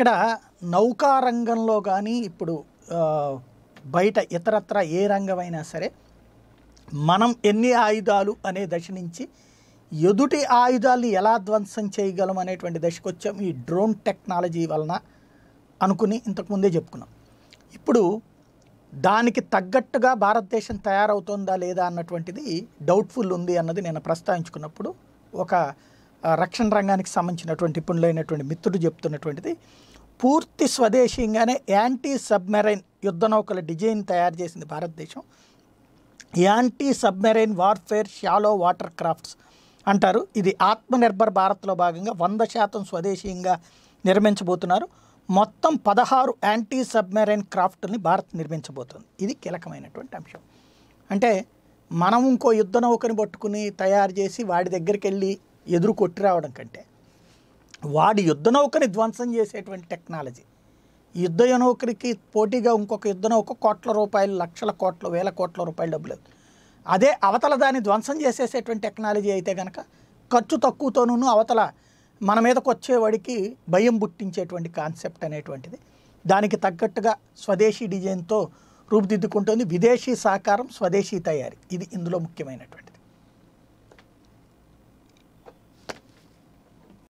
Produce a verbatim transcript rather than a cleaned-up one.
ఇక్కడ నౌకా రంగంలో కానీ ఇప్పుడు బయట ఇతరత్ర ఏ రంగమైనా సరే మనం ఎన్ని ఆయుధాలు అనే దశ నుంచి ఎదుటి ఆయుధాలను ఎలా ధ్వంసం చేయగలం అనేటువంటి దశకు వచ్చాం ఈ డ్రోన్ టెక్నాలజీ వలన అనుకుని ఇంతకుముందే చెప్పుకున్నాం. ఇప్పుడు దానికి తగ్గట్టుగా భారతదేశం తయారవుతుందా లేదా అన్నటువంటిది డౌట్ఫుల్ ఉంది అన్నది నేను ప్రస్తావించుకున్నప్పుడు ఒక రక్షణ రంగానికి సంబంధించినటువంటి నిపుణులైనటువంటి మిత్రుడు చెప్తున్నటువంటిది పూర్తి స్వదేశీయంగానే యాంటీ సబ్మెరైన్ యుద్ధ నౌకల డిజైన్ తయారు చేసింది భారతదేశం. Anti submarine warfare shallow water crafts అంటారు. ఇది ఆత్మనిర్భర్ భారత్లో భాగంగా వంద శాతం స్వదేశీయంగా నిర్మించబోతున్నారు. మొత్తం పదహారు యాంటీ సబ్మెరైన్ క్రాఫ్ట్ని భారత్ నిర్మించబోతుంది. ఇది కీలకమైనటువంటి అంశం. అంటే మనం ఇంకో యుద్ధ నౌకని పట్టుకుని తయారు చేసి వాడి దగ్గరికి వెళ్ళి ఎదురు కొట్టి రావడం కంటే వాడి యుద్ధ నౌకని ధ్వంసం చేసేటువంటి టెక్నాలజీ, యుద్ధ నౌకరికి పోటీగా ఇంకొక యుద్ధ నౌక కోట్ల రూపాయలు, లక్షల కోట్ల, వేల కోట్ల రూపాయలు డబ్బులు, అదే అవతల దాన్ని ధ్వంసం చేసేసేటువంటి టెక్నాలజీ అయితే కనుక ఖర్చు తక్కువతోనూ అవతల మన మీదకి వచ్చేవాడికి భయం పుట్టించేటువంటి కాన్సెప్ట్ అనేటువంటిది దానికి తగ్గట్టుగా స్వదేశీ డిజైన్తో రూపుదిద్దుకుంటుంది. విదేశీ సహకారం, స్వదేశీ తయారీ, ఇది ఇందులో ముఖ్యమైనటువంటి